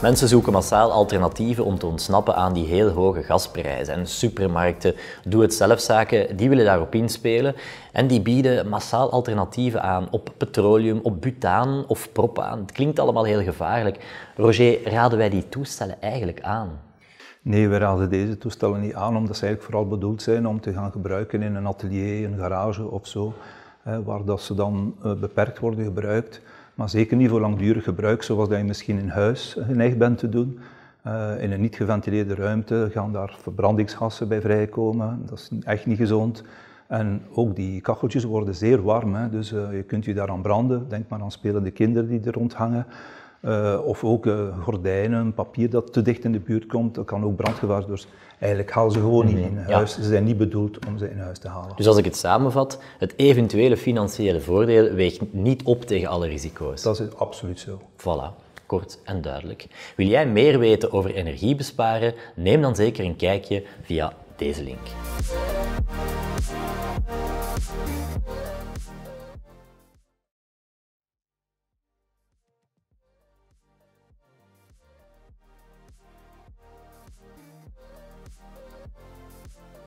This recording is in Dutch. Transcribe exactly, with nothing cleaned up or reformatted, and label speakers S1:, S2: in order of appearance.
S1: Mensen zoeken massaal alternatieven om te ontsnappen aan die heel hoge gasprijzen. En supermarkten, doe-het-zelfzaken, die willen daarop inspelen. En die bieden massaal alternatieven aan op petroleum, op butaan of propaan. Het klinkt allemaal heel gevaarlijk. Roger, raden wij die toestellen eigenlijk aan?
S2: Nee, we raden deze toestellen niet aan, omdat ze eigenlijk vooral bedoeld zijn om te gaan gebruiken in een atelier, een garage of zo, waar dat ze dan beperkt worden gebruikt. Maar zeker niet voor langdurig gebruik, zoals dat je misschien in huis geneigd bent te doen. Uh, in een niet geventileerde ruimte gaan daar verbrandingsgassen bij vrijkomen. Dat is echt niet gezond. En ook die kacheltjes worden zeer warm, hè. Dus uh, je kunt je daaraan branden. Denk maar aan spelende kinderen die er rond hangen. Uh, of ook uh, gordijnen, papier dat te dicht in de buurt komt. Dat kan ook brandgevaar zijn. Dus eigenlijk haal ze gewoon niet in huis. Ja. Ze zijn niet bedoeld om ze in huis te halen.
S1: Dus als ik het samenvat, het eventuele financiële voordeel weegt niet op tegen alle risico's.
S2: Dat is absoluut zo.
S1: Voilà. Kort en duidelijk. Wil jij meer weten over energiebesparen? Neem dan zeker een kijkje via deze link.